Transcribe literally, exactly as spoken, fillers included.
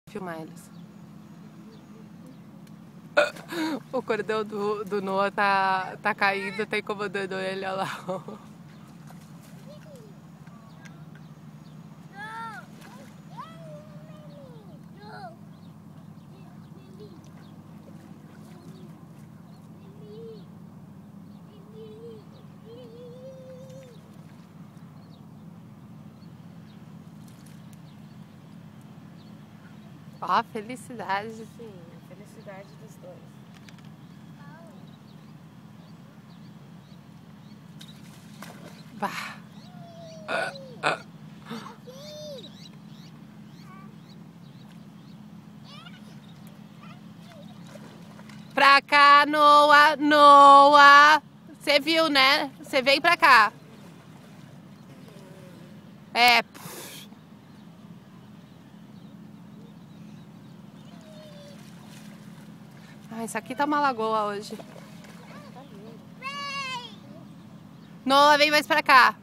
Filmar eles. O cordão do, do Noah tá, tá caído, tá incomodando ele, olha lá. Ó, a felicidade. Sim, a felicidade dos dois. Bah. Ah, ah. Pra cá, Noah, Noah. Você viu, né? Você vem pra cá. É. Ah, isso aqui tá uma lagoa hoje. Noah, vem mais pra cá.